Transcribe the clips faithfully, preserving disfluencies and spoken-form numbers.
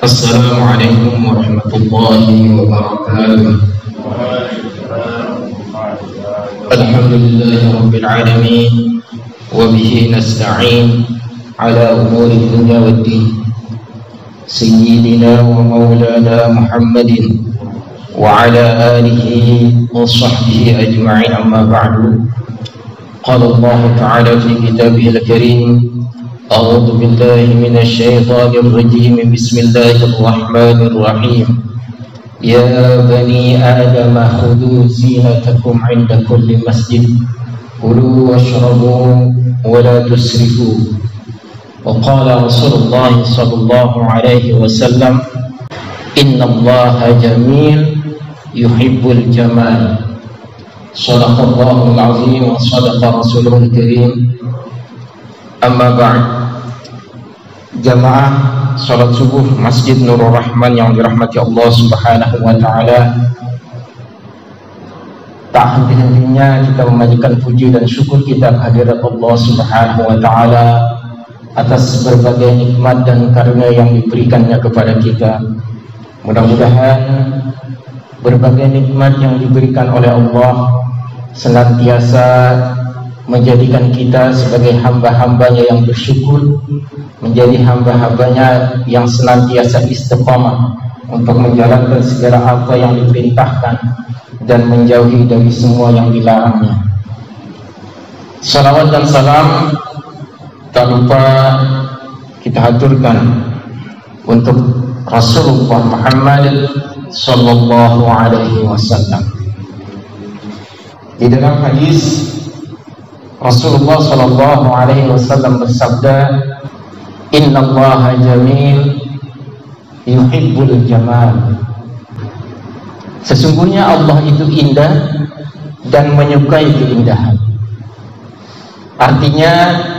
Assalamualaikum warahmatullahi wabarakatuh. Alhamdulillahi rabbil alamin wa bihi nasta'in ala umuri dunya waddin. Sayyidina wa maulana Muhammadin wa ala alihi wa sahbihi ajma'in, amma ba'du. Qala Allah ta'ala fi kitabihil karim: أعوذ بالله من الشيطان الرجيم بسم الله الرحمن الرحيم يا بني آدم خذوا زينتكم عند كل مسجد كلوا واشربوا ولا تسرفوا. وقال رسول الله صلى الله عليه وسلم إن الله جميل يحب الجمال. صدق الله العظيم وصدق رسوله الكريم. Amma ba'd. Jamaah salat subuh Masjid Nurul Rahman yang dirahmati Allah Subhanahu wa taala, tak henti-hentinya kita memanjatkan puji dan syukur kita kehadirat Allah Subhanahu wa taala atas berbagai nikmat dan karunia yang diberikannya kepada kita. Mudah-mudahan berbagai nikmat yang diberikan oleh Allah senantiasa menjadikan kita sebagai hamba-hambanya yang bersyukur, menjadi hamba-hambanya yang senantiasa istiqamah untuk menjalankan segala apa yang diperintahkan dan menjauhi dari semua yang dilarangnya. Salawat dan salam tak lupa kita haturkan untuk Rasulullah Muhammad sallallahu alaihi wasallam. Di dalam hadis Rasulullah sallallahu alaihi wasallam bersabda, Inna Allaha jamil yuhibbul jamal. Sesungguhnya Allah itu indah dan menyukai keindahan. Artinya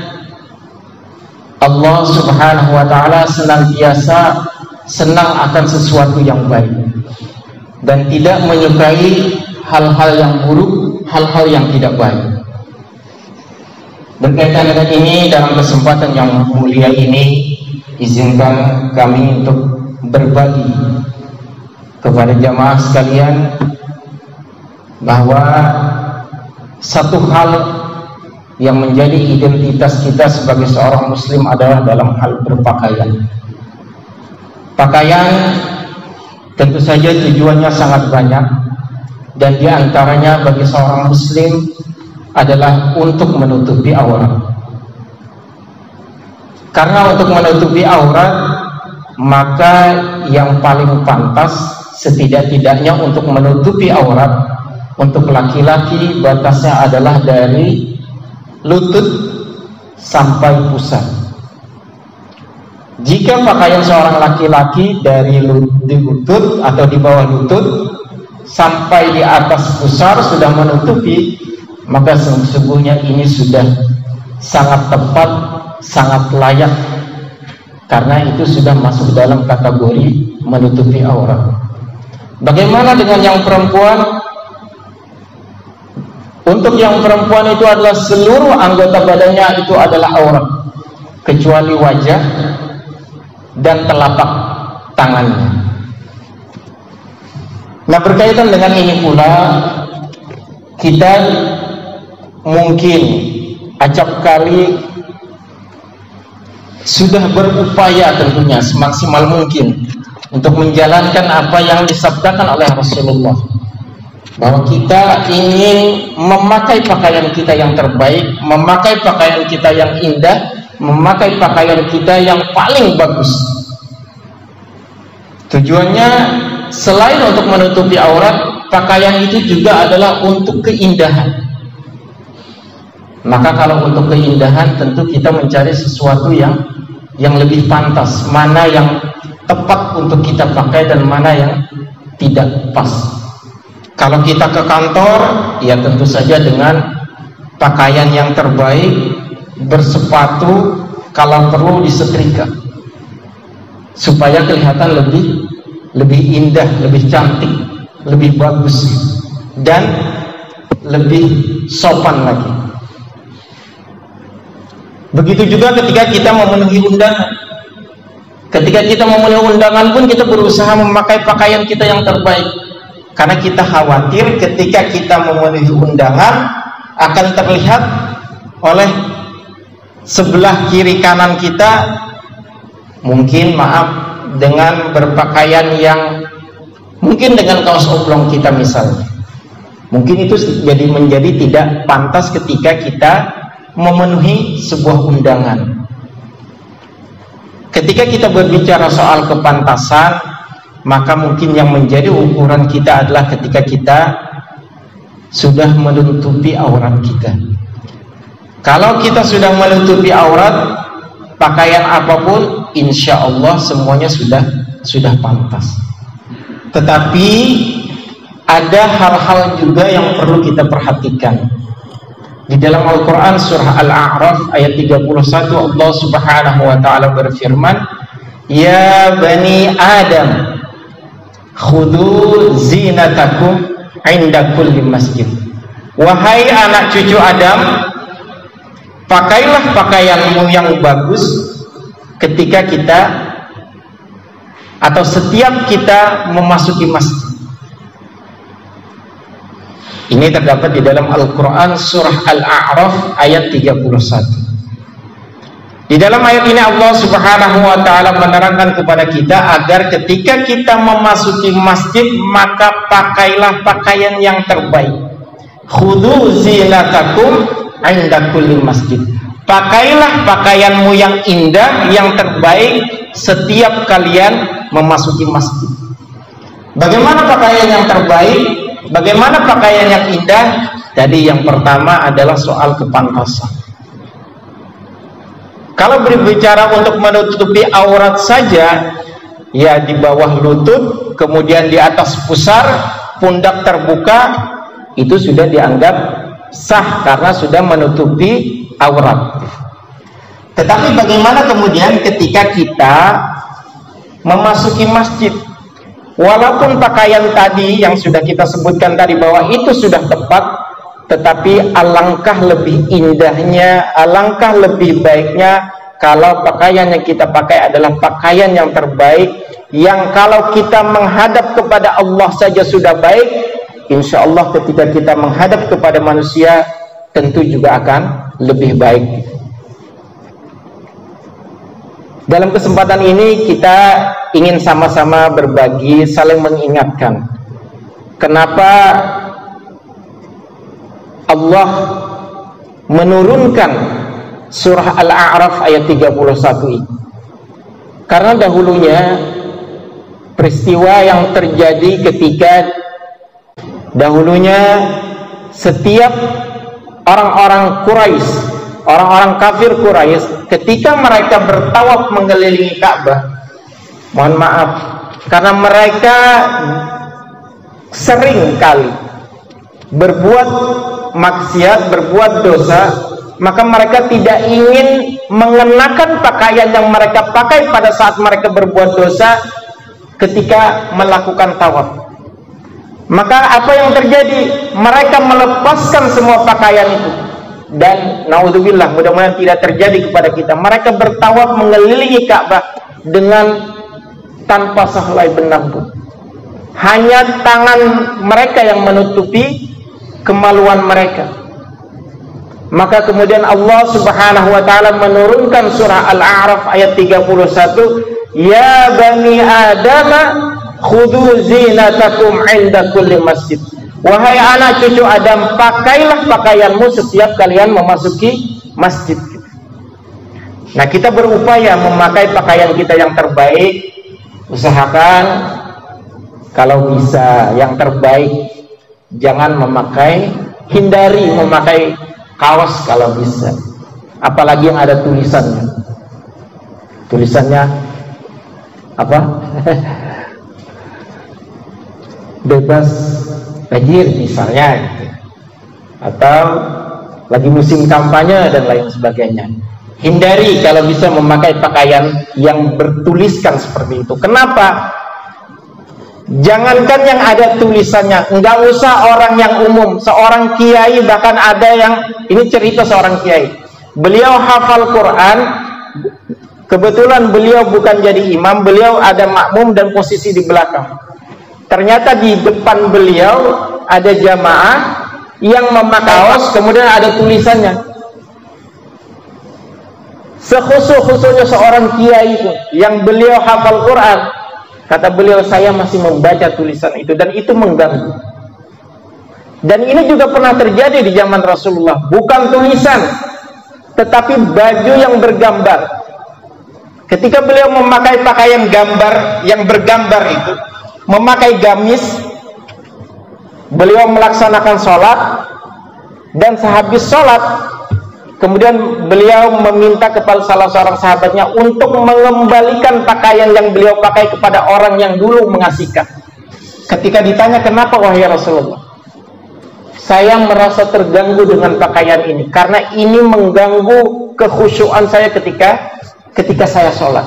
Allah Subhanahu wa taala senantiasa senang akan sesuatu yang baik dan tidak menyukai hal-hal yang buruk, hal-hal yang tidak baik. Berkaitan dengan ini, dalam kesempatan yang mulia ini, izinkan kami untuk berbagi kepada jamaah sekalian bahwa satu hal yang menjadi identitas kita sebagai seorang muslim adalah dalam hal berpakaian. Pakaian tentu saja tujuannya sangat banyak, dan diantaranya bagi seorang muslim adalah untuk menutupi aurat. Karena untuk menutupi aurat, maka yang paling pantas setidak-tidaknya untuk menutupi aurat untuk laki-laki batasnya adalah dari lutut sampai pusat. Jika pakaian seorang laki-laki dari lutut atau di bawah lutut sampai di atas pusar sudah menutupi, maka sesungguhnya ini sudah sangat tepat, sangat layak, karena itu sudah masuk dalam kategori menutupi aurat. Bagaimana dengan yang perempuan? Untuk yang perempuan itu adalah seluruh anggota badannya itu adalah aurat, kecuali wajah dan telapak tangannya. Nah, berkaitan dengan ini pula, kita mungkin acap kali sudah berupaya tentunya semaksimal mungkin untuk menjalankan apa yang disabdakan oleh Rasulullah, bahwa kita ingin memakai pakaian kita yang terbaik, memakai pakaian kita yang indah, memakai pakaian kita yang paling bagus. Tujuannya selain untuk menutupi aurat, pakaian itu juga adalah untuk keindahan. Maka kalau untuk keindahan, tentu kita mencari sesuatu yang yang lebih pantas, mana yang tepat untuk kita pakai dan mana yang tidak pas. Kalau kita ke kantor, ya tentu saja dengan pakaian yang terbaik, bersepatu, kalau perlu disetrika, supaya kelihatan lebih lebih indah, lebih cantik, lebih bagus, dan lebih sopan lagi. Begitu juga ketika kita memenuhi undangan. Ketika kita memenuhi undangan pun kita berusaha memakai pakaian kita yang terbaik, karena kita khawatir ketika kita memenuhi undangan akan terlihat oleh sebelah kiri kanan kita mungkin maaf dengan berpakaian yang mungkin dengan kaos oblong kita misalnya. Mungkin itu jadi menjadi tidak pantas ketika kita memenuhi sebuah undangan. Ketika kita berbicara soal kepantasan, maka mungkin yang menjadi ukuran kita adalah ketika kita sudah menutupi aurat kita. Kalau kita sudah menutupi aurat, pakaian apapun insya Allah semuanya sudah sudah pantas. Tetapi ada hal-hal juga yang perlu kita perhatikan. Di dalam Al-Quran surah Al-A'raf ayat tiga puluh satu, Allah subhanahu wa ta'ala berfirman, Ya bani Adam, khudhu zinatakum inda kulli masjid. Wahai anak cucu Adam, pakailah pakaianmu yang bagus ketika kita atau setiap kita memasuki masjid. Ini terdapat di dalam Al-Quran surah Al-A'raf ayat tiga puluh satu. Di dalam ayat ini Allah subhanahu wa ta'ala menerangkan kepada kita agar ketika kita memasuki masjid maka pakailah pakaian yang terbaik. Khudhu zinatakum inda kulli masjid. Pakailah pakaianmu yang indah, yang terbaik setiap kalian memasuki masjid. Bagaimana pakaian yang terbaik? Bagaimana pakaian yang indah? Tadi yang pertama adalah soal kepantasan. Kalau berbicara untuk menutupi aurat saja, ya di bawah lutut, kemudian di atas pusar, pundak terbuka, itu sudah dianggap sah karena sudah menutupi aurat. Tetapi bagaimana kemudian ketika kita memasuki masjid? Walaupun pakaian tadi yang sudah kita sebutkan tadi bahwa itu sudah tepat, tetapi alangkah lebih indahnya, alangkah lebih baiknya kalau pakaian yang kita pakai adalah pakaian yang terbaik, yang kalau kita menghadap kepada Allah saja sudah baik, insya Allah ketika kita menghadap kepada manusia tentu juga akan lebih baik. Dalam kesempatan ini kita ingin sama-sama berbagi, saling mengingatkan kenapa Allah menurunkan surah Al-A'raf ayat tiga puluh satu ini. Karena dahulunya peristiwa yang terjadi ketika dahulunya setiap orang-orang Quraisy, orang-orang kafir Quraisy ketika mereka bertawaf mengelilingi Ka'bah, mohon maaf, karena mereka sering kali berbuat maksiat, berbuat dosa, maka mereka tidak ingin mengenakan pakaian yang mereka pakai pada saat mereka berbuat dosa ketika melakukan tawaf. Maka apa yang terjadi? Mereka melepaskan semua pakaian itu. Dan naudzubillah, mudah-mudahan tidak terjadi kepada kita. Mereka bertawaf mengelilingi Ka'bah dengan tanpa sehelai benang pun. Hanya tangan mereka yang menutupi kemaluan mereka. Maka kemudian Allah subhanahu wa ta'ala menurunkan surah Al-A'raf ayat tiga puluh satu, Ya bani Adam, khudhu zinatakum inda kulli masjid. Wahai anak cucu Adam, pakailah pakaianmu setiap kalian memasuki masjid. Nah, kita berupaya memakai pakaian kita yang terbaik. Usahakan kalau bisa yang terbaik, jangan memakai, hindari memakai kaos kalau bisa, apalagi yang ada tulisannya. Tulisannya apa? Bebas banjir misalnya, gitu. Atau lagi musim kampanye dan lain sebagainya. Hindari kalau bisa memakai pakaian yang bertuliskan seperti itu. Kenapa? Jangankan yang ada tulisannya, enggak usah orang yang umum, seorang kiai, bahkan ada yang, ini cerita seorang kiai, beliau hafal Quran, Kebetulan beliau bukan jadi imam, beliau ada makmum dan posisi di belakang. Ternyata di depan beliau ada jamaah yang memakai kaos, kemudian ada tulisannya. Sekhusus-khususnya seorang kiai itu yang beliau hafal Quran, kata beliau, saya masih membaca tulisan itu dan itu mengganggu. Dan ini juga pernah terjadi di zaman Rasulullah, bukan tulisan tetapi baju yang bergambar. Ketika beliau memakai pakaian gambar yang bergambar itu, memakai gamis, beliau melaksanakan sholat, dan sehabis sholat kemudian beliau meminta kepada salah seorang sahabatnya untuk mengembalikan pakaian yang beliau pakai kepada orang yang dulu mengasihkan. Ketika ditanya, kenapa wahai Rasulullah? Saya merasa terganggu dengan pakaian ini karena ini mengganggu kekhusyuan saya ketika ketika saya sholat.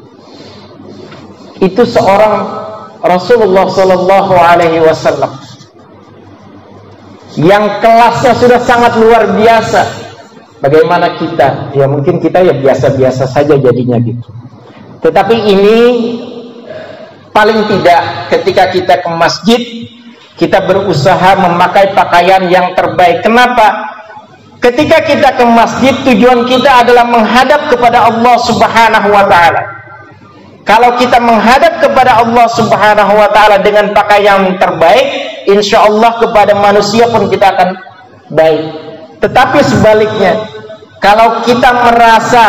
Itu seorang Rasulullah Sallallahu Alaihi Wasallam yang kelasnya sudah sangat luar biasa. Bagaimana kita? Ya mungkin kita ya biasa-biasa saja jadinya gitu. Tetapi ini paling tidak ketika kita ke masjid, kita berusaha memakai pakaian yang terbaik. Kenapa? Ketika kita ke masjid, tujuan kita adalah menghadap kepada Allah Subhanahu wa Ta'ala. Kalau kita menghadap kepada Allah Subhanahu wa Ta'ala dengan pakaian yang terbaik, insya Allah kepada manusia pun kita akan baik. Tetapi sebaliknya, kalau kita merasa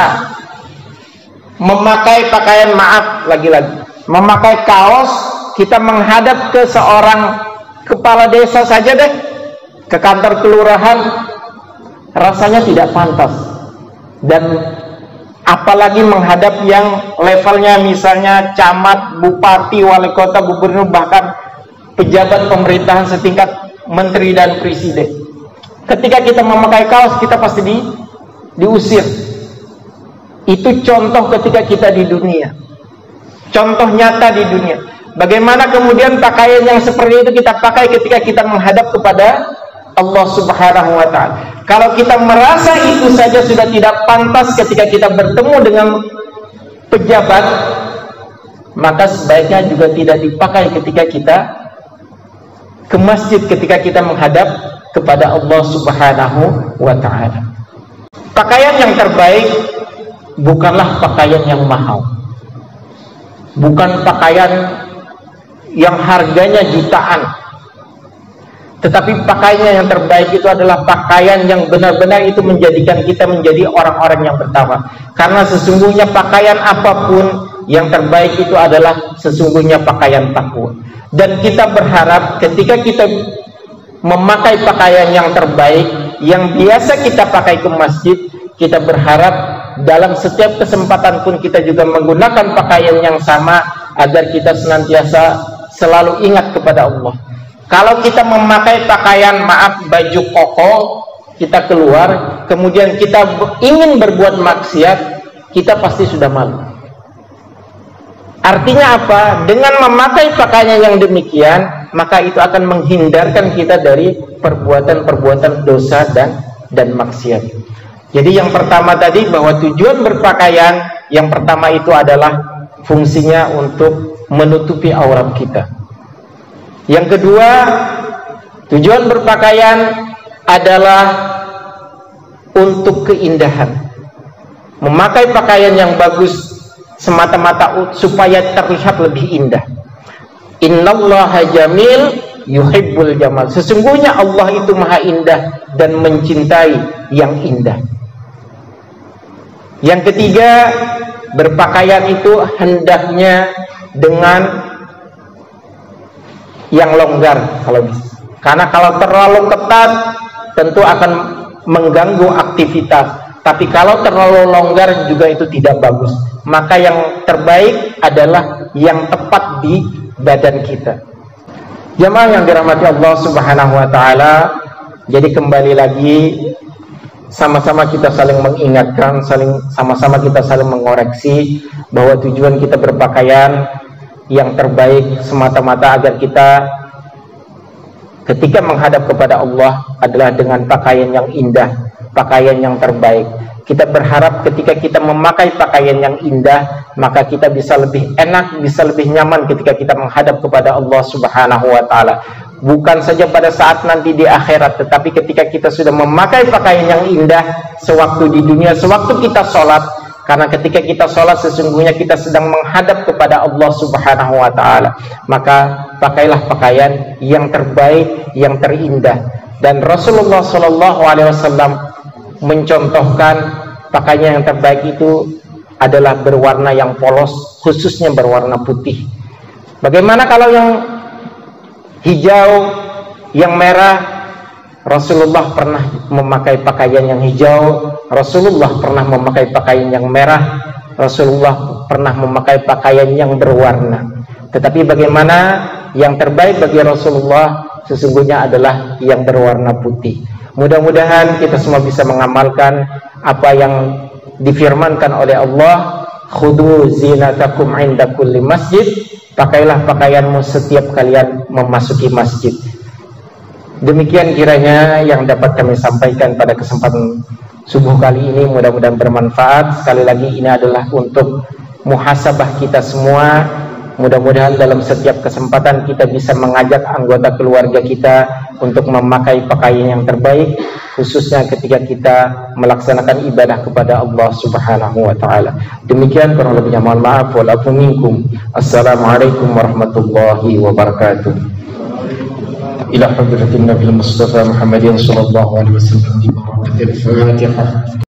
memakai pakaian, maaf lagi-lagi, memakai kaos, kita menghadap ke seorang kepala desa saja deh, ke kantor kelurahan, rasanya tidak pantas. Dan apalagi menghadap yang levelnya misalnya camat, bupati, wali kota, gubernur, bahkan pejabat pemerintahan setingkat menteri dan presiden. Ketika kita memakai kaos, kita pasti di, diusir. Itu contoh ketika kita di dunia, contoh nyata di dunia. Bagaimana kemudian pakaian yang seperti itu kita pakai ketika kita menghadap kepada Allah Subhanahu wa Ta'ala. Kalau kita merasa itu saja sudah tidak pantas ketika kita bertemu dengan pejabat, maka sebaiknya juga tidak dipakai ketika kita ke masjid, ketika kita menghadap kepada Allah Subhanahu wa Ta'ala. Pakaian yang terbaik bukanlah pakaian yang mahal, bukan pakaian yang harganya jutaan, tetapi pakaian yang terbaik itu adalah pakaian yang benar-benar itu menjadikan kita menjadi orang-orang yang bertakwa. Karena sesungguhnya pakaian apapun yang terbaik itu adalah sesungguhnya pakaian takwa. Dan kita berharap ketika kita memakai pakaian yang terbaik, yang biasa kita pakai ke masjid, kita berharap dalam setiap kesempatan pun kita juga menggunakan pakaian yang sama, agar kita senantiasa selalu ingat kepada Allah. Kalau kita memakai pakaian, maaf, baju koko, kita keluar, kemudian kita ingin berbuat maksiat, kita pasti sudah malu. Artinya apa? Dengan memakai pakaian yang demikian, maka itu akan menghindarkan kita dari perbuatan-perbuatan dosa dan dan maksiat. Jadi yang pertama tadi, bahwa tujuan berpakaian yang pertama itu adalah fungsinya untuk menutupi aurat kita. Yang kedua, tujuan berpakaian adalah untuk keindahan. Memakai pakaian yang bagus semata-mata supaya terlihat lebih indah. Innallaha jamil yuhibbul jamal. Sesungguhnya Allah itu maha indah dan mencintai yang indah. Yang ketiga, berpakaian itu hendaknya dengan yang longgar kalau bisa. Karena kalau terlalu ketat tentu akan mengganggu aktivitas. Tapi kalau terlalu longgar juga itu tidak bagus. Maka yang terbaik adalah yang tepat di badan kita. Jamaah yang dirahmati Allah Subhanahu wa Ta'ala, jadi kembali lagi sama-sama kita saling mengingatkan, saling sama-sama kita saling mengoreksi bahwa tujuan kita berpakaian yang terbaik semata-mata agar kita ketika menghadap kepada Allah adalah dengan pakaian yang indah, pakaian yang terbaik. Kita berharap ketika kita memakai pakaian yang indah, maka kita bisa lebih enak, bisa lebih nyaman ketika kita menghadap kepada Allah Subhanahu wa Ta'ala. Bukan saja pada saat nanti di akhirat, tetapi ketika kita sudah memakai pakaian yang indah sewaktu di dunia, sewaktu kita sholat. Karena ketika kita sholat sesungguhnya kita sedang menghadap kepada Allah Subhanahu wa Ta'ala. Maka pakailah pakaian yang terbaik, yang terindah. Dan Rasulullah Shallallahu Alaihi Wasallam mencontohkan pakaian yang terbaik itu adalah berwarna yang polos, khususnya berwarna putih. Bagaimana kalau yang hijau, yang merah? Rasulullah pernah memakai pakaian yang hijau, Rasulullah pernah memakai pakaian yang merah, Rasulullah pernah memakai pakaian yang berwarna. Tetapi bagaimana yang terbaik bagi Rasulullah sesungguhnya adalah yang berwarna putih. Mudah-mudahan kita semua bisa mengamalkan apa yang difirmankan oleh Allah, khudu zinatakum inda kulli masjid, pakailah pakaianmu setiap kalian memasuki masjid. Demikian kiranya yang dapat kami sampaikan pada kesempatan subuh kali ini, mudah-mudahan bermanfaat. Sekali lagi ini adalah untuk muhasabah kita semua. Mudah-mudahan dalam setiap kesempatan kita bisa mengajak anggota keluarga kita untuk memakai pakaian yang terbaik, khususnya ketika kita melaksanakan ibadah kepada Allah Subhanahu wa Ta'ala. Demikian, kurang lebihnya mohon maaf. Walafu minkum. Assalamualaikum warahmatullahi wabarakatuh. Ila hadratin Nabi Mustafa Muhammadin sallallahu alaihi wasallam. Al-Fatihah.